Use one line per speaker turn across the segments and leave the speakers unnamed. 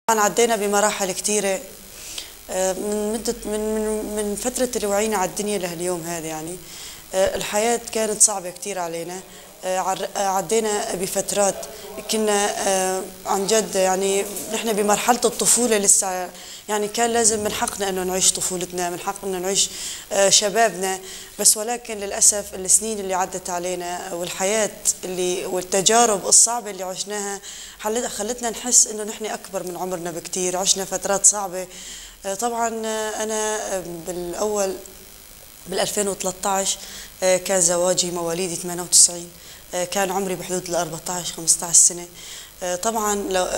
عدينا بمراحل كثيرة من مدة من فترة اللي وعينا على الدنيا لهاليوم هذا يعني. الحياة كانت صعبة كثير علينا. عدينا بفترات كنا عن جد يعني نحن بمرحلة الطفولة لسه، يعني كان لازم من حقنا انه نعيش طفولتنا، من حقنا انه نعيش شبابنا، بس ولكن للاسف السنين اللي عدت علينا والحياة اللي والتجارب الصعبة اللي عشناها خلتنا نحس انه نحن اكبر من عمرنا بكثير، عشنا فترات صعبة. طبعا انا بالاول بال 2013 كان زواجي مواليد 98، كان عمري بحدود ال 14 15 سنة. طبعا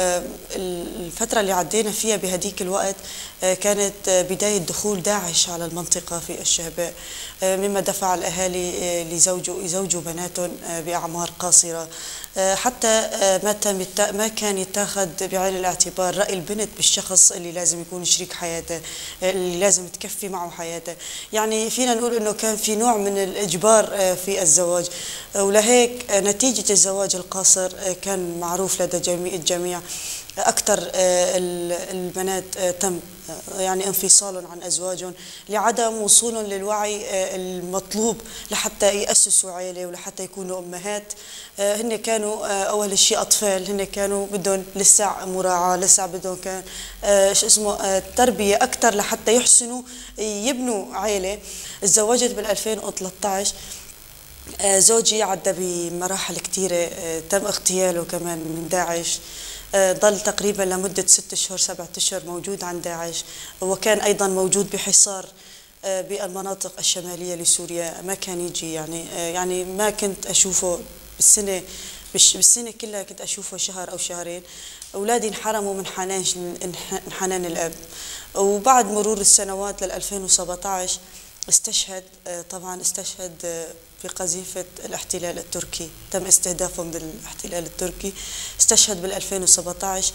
الفترة اللي عدينا فيها بهديك الوقت كانت بداية دخول داعش على المنطقة في الشهباء، مما دفع الأهالي يزوجوا بناتهم بأعمار قاصرة، حتى ما كان يتاخذ بعين الاعتبار رأي البنت بالشخص اللي لازم يكون شريك حياته، اللي لازم تكفي معه حياته. يعني فينا نقول انه كان في نوع من الإجبار في الزواج، ولهيك نتيجة الزواج القاصر كان معروف لدى الجميع. أكثر البنات تم يعني انفصالهم عن أزواجهم لعدم وصولهم للوعي المطلوب لحتى يأسسوا عائلة ولحتى يكونوا أمهات. هن كانوا أول شيء أطفال، هن كانوا بدهم لسه مراعاة، لسه بدهم كان شو اسمه تربية أكثر لحتى يحسنوا يبنوا عائلة. تزوجت بال 2013. زوجي عدى بمراحل كثيرة، تم اغتياله كمان من داعش، ظل تقريبا لمدة 6 أشهر 7 أشهر موجود عند داعش، وكان أيضا موجود بحصار بالمناطق الشمالية لسوريا. ما كان يجي يعني ما كنت أشوفه بالسنة كلها، كنت أشوفه شهر أو شهرين. أولادي انحرموا من حنان الأب. وبعد مرور السنوات لل 2017 استشهد. طبعا استشهد في قذيفة الاحتلال التركي، تم استهدافه من الاحتلال التركي. استشهد بال 2017.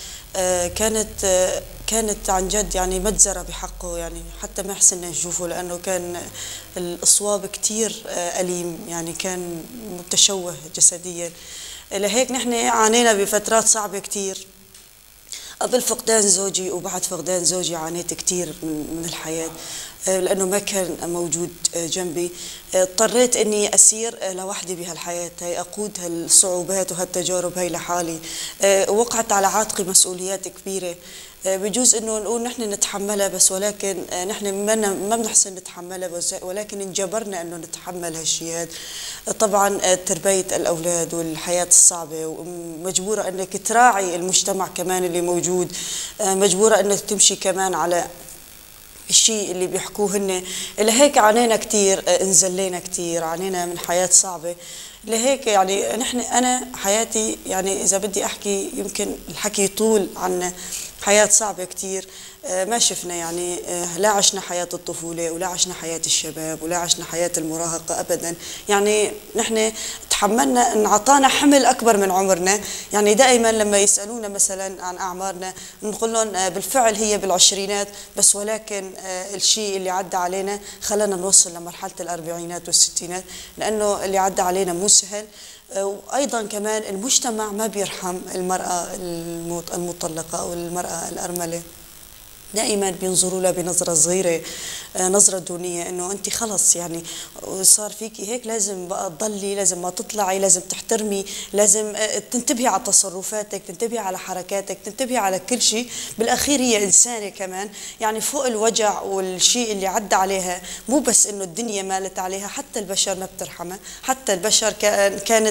كانت عن جد يعني مجزرة بحقه، يعني حتى ما حسنا نشوفه لأنه كان الإصواب كتير أليم، يعني كان متشوه جسديا. لهيك نحن عانينا بفترات صعبة كتير قبل فقدان زوجي وبعد فقدان زوجي. عانيت كثير من الحياة لأنه ما كان موجود جنبي. اضطريت أني أسير لوحدي بهالحياة هي، أقود هالصعوبات وهالتجارب هي لحالي. وقعت على عاتقي مسؤوليات كبيرة، بجوز انه نقول نحن نتحملها، بس ولكن نحن ما بنحسن نتحملها، ولكن انجبرنا انه نتحمل هالشيء هذا. طبعا تربيه الاولاد والحياه الصعبه، ومجبوره انك تراعي المجتمع كمان اللي موجود، مجبوره انك تمشي كمان على الشيء اللي بيحكوه هن. لهيك عانينا كثير، انزلينا كثير، عانينا من حياه صعبه. لهيك يعني انا حياتي يعني اذا بدي احكي يمكن الحكي يطول عن حياة صعبة كتير. ما شفنا يعني لا عشنا حياة الطفولة ولا عشنا حياة الشباب ولا عشنا حياة المراهقة أبدا. يعني نحن تحملنا ان عطانا حمل أكبر من عمرنا. يعني دائما لما يسألونا مثلا عن أعمارنا نقول لهم بالفعل هي بالعشرينات، بس ولكن الشيء اللي عدى علينا خلانا نوصل لمرحلة الأربعينات والستينات، لأنه اللي عدى علينا مو سهل. وأيضا كمان المجتمع ما بيرحم المرأة المطلقة أو المرأة الأرملة، دائما بينظروا لها بنظرة صغيرة، نظرة دونية، انه انت خلص يعني صار فيكي هيك، لازم بقى تضلي، لازم ما تطلعي، لازم تحترمي، لازم تنتبهي على تصرفاتك، تنتبهي على حركاتك، تنتبهي على كل شيء. بالاخير هي انسانة كمان، يعني فوق الوجع والشيء اللي عدى عليها مو بس انه الدنيا مالت عليها، حتى البشر ما بترحمها، حتى البشر كانت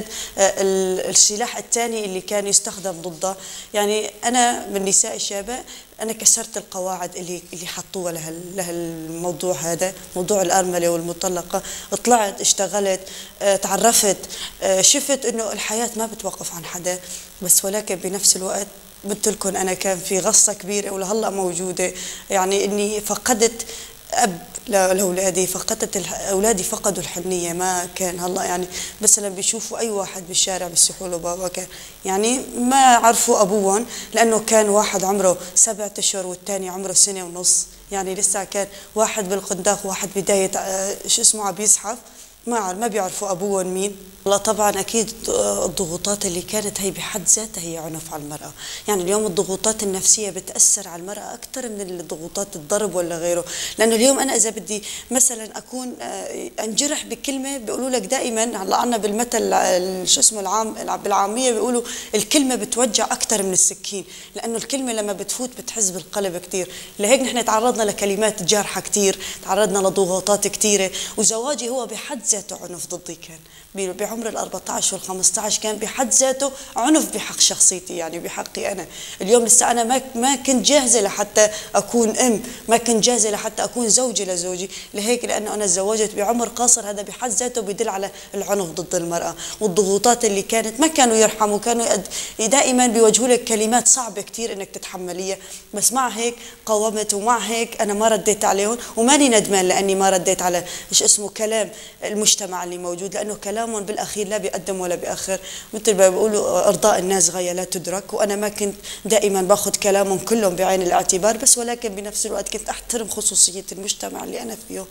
السلاح الثاني اللي كان يستخدم ضدها. يعني انا من نساء الشابة أنا كسرت القواعد اللي حطوها لهالموضوع هذا، موضوع الأرملة والمطلقة. طلعت، اشتغلت، تعرفت، شفت إنه الحياة ما بتوقف عن حدا، بس ولكن بنفس الوقت قلت لكم أنا كان في غصة كبيرة ولهلا موجودة، يعني إني فقدت أب لأولادي، أولادي فقدوا الحنية. ما كان هلا يعني مثلا بيشوفوا أي واحد بالشارع بيصيحوا له بابا، كان يعني ما عرفوا أبوهم، لأنه كان واحد عمره 7 أشهر والثاني عمره 1 ونص، يعني لسه كان واحد بالقنداق وواحد بداية شو اسمه عم يزحف. ما بيعرفوا ابوهم مين. لا طبعا اكيد الضغوطات اللي كانت هي بحد ذاتها هي عنف على المراه، يعني اليوم الضغوطات النفسيه بتاثر على المراه اكثر من الضغوطات الضرب ولا غيره، لانه اليوم انا اذا بدي مثلا اكون انجرح بكلمه بيقولوا لك دائما، هلا عنا بالمثل شو اسمه العام بالعاميه بيقولوا الكلمه بتوجع اكثر من السكين، لانه الكلمه لما بتفوت بتحز بالقلب كثير، لهيك نحن تعرضنا لكلمات جارحه كثير، تعرضنا لضغوطات كثيره، وزواجي هو بحد ذاته عنف ضدي كان بعمر ال 14 وال 15 كان بحد ذاته عنف بحق شخصيتي، يعني بحقي انا. اليوم لسه انا ما كنت جاهزه لحتى اكون ام، ما كنت جاهزه لحتى اكون زوجه لزوجي، لهيك لانه انا تزوجت بعمر قاصر، هذا بحد ذاته بدل على العنف ضد المراه، والضغوطات اللي كانت ما كانوا يرحموا، كانوا دائما بيوجهوا لك كلمات صعبه كثير انك تتحمليها، بس مع هيك قاومت، ومع هيك انا ما رديت عليهم، وماني ندمان لاني ما رديت على ايش اسمه كلام المجتمع اللي موجود، لانه كلامهم بالاخير لا بيقدم ولا بيأخر، مثل ما بيقولوا ارضاء الناس غايه لا تدرك، وانا ما كنت دائما باخذ كلامهم كلهم بعين الاعتبار، بس ولكن بنفس الوقت كنت احترم خصوصيه المجتمع اللي انا فيه.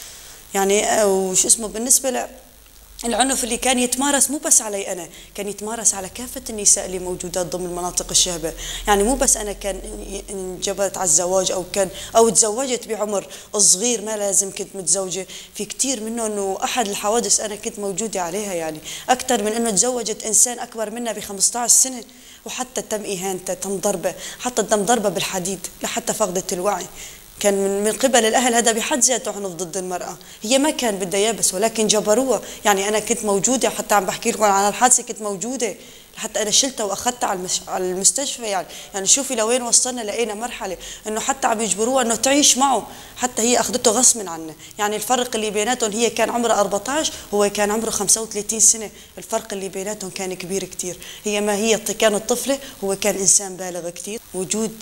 يعني وش اسمه بالنسبه العنف اللي كان يتمارس مو بس علي أنا، كان يتمارس على كافة النساء اللي موجودات ضمن مناطق الشهبة، يعني مو بس أنا كان انجبرت على الزواج أو تزوجت بعمر صغير ما لازم كنت متزوجة، في كتير منه أنه أحد الحوادث أنا كنت موجودة عليها، يعني أكثر من أنه تزوجت إنسان أكبر منها ب 15 سنة، وحتى تم إهانتها، تم ضربة، حتى تم ضربة بالحديد لحتى فقدت الوعي، كان من قبل الأهل، هذا بحد ذاته عنف ضد المرأة، هي ما كان بدها إياه بس ولكن جبروها، يعني أنا كنت موجودة، حتى عم بحكي لكم عن الحادثة كنت موجودة، حتى أنا شلتها وأخذتها على المستشفى، يعني شوفي لوين وصلنا، لقينا مرحلة إنه حتى عم يجبروها إنه تعيش معه، حتى هي أخذته غصب عنه، يعني الفرق اللي بيناتهم هي كان عمرها 14 هو كان عمره 35 سنة، الفرق اللي بيناتهم كان كبير كتير، هي ما هي كانت طفلة، هو كان إنسان بالغ كتير. وجود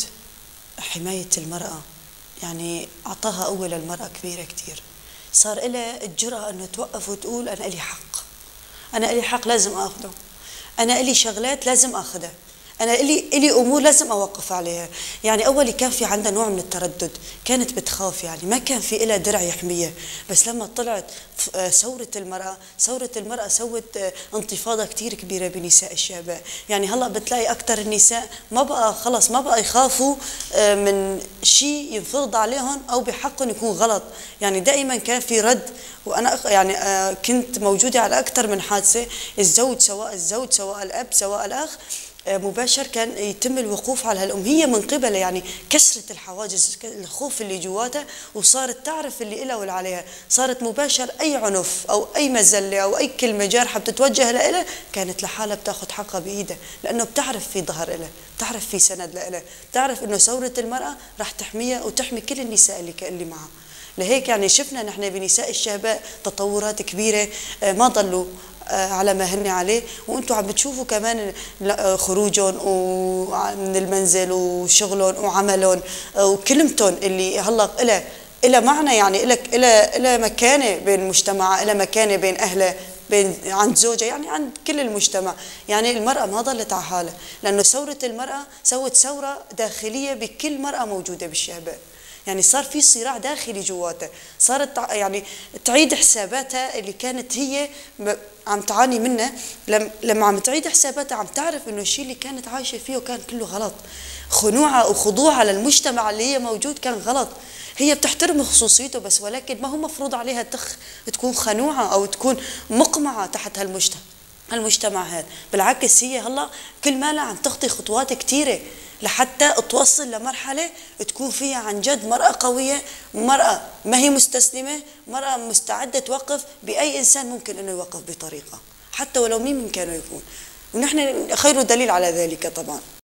حماية المرأة يعني أعطاها قوة للمرأة كبيرة كتير، صار لها الجرأة أنه توقف وتقول أنا إلي حق، أنا إلي حق لازم أخذه، أنا إلي شغلات لازم أخذها، أنا إلي أمور لازم أوقف عليها. يعني أول كان في عندها نوع من التردد، كانت بتخاف، يعني ما كان في إلها درع يحميها، بس لما طلعت ثورة المرأة سوت انتفاضة كتير كبيرة بنساء الشهباء، يعني هلأ بتلاقي أكثر النساء ما بقى يخافوا من شيء ينفرض عليهم أو بحقهم يكون غلط، يعني دائما كان في رد، وأنا يعني كنت موجودة على أكثر من حادثة، الزوج سواء الأب سواء الأخ مباشر كان يتم الوقوف على هالأم، هي من قبل يعني كسرت الحواجز، الخوف اللي جواتها، وصارت تعرف اللي إلها واللي عليها، صارت مباشر أي عنف أو أي مزلة أو أي كلمة جارحة بتتوجه لها كانت لحالها بتاخذ حقها بإيدها، لأنه بتعرف في ظهر لها، بتعرف في سند لها، بتعرف إنه ثورة المرأة رح تحميها وتحمي كل النساء اللي معها. لهيك يعني شفنا نحن بنساء الشهباء تطورات كبيرة، ما ضلوا على ما هن عليه، وانتم عم بتشوفوا كمان خروجهم من المنزل وشغلهم وعملهم وكلمتهم اللي هلا إلها معنى، يعني إلها مكانة بين المجتمع، إلها مكانة بين أهلها، عند زوجها، يعني عند كل المجتمع، يعني المرأة ما ضلت على حالها، لأنه ثورة المرأة سوت ثورة داخلية بكل مرأة موجودة بالشهباء، يعني صار في صراع داخلي جواتها، صارت يعني تعيد حساباتها اللي كانت هي عم تعاني منه، لما عم تعيد حساباتها عم تعرف انه الشيء اللي كانت عايشه فيه كان كله غلط، خنوعها وخضوعها للمجتمع اللي هي موجود كان غلط، هي بتحترم خصوصيته بس ولكن ما هو مفروض عليها تكون خنوعه او تكون مقمعه تحت هالمجتمع هذا، بالعكس هي هلا كل مالها عم تخطي خطوات كثيره لحتى توصل لمرحله تكون فيها عن جد مرأة قويه، مرأة ما هي مستسلمه، مرأة مستعده توقف باي انسان ممكن انه يوقف بطريقه، حتى ولو مين من كانوا يكون، ونحن خير دليل على ذلك طبعا.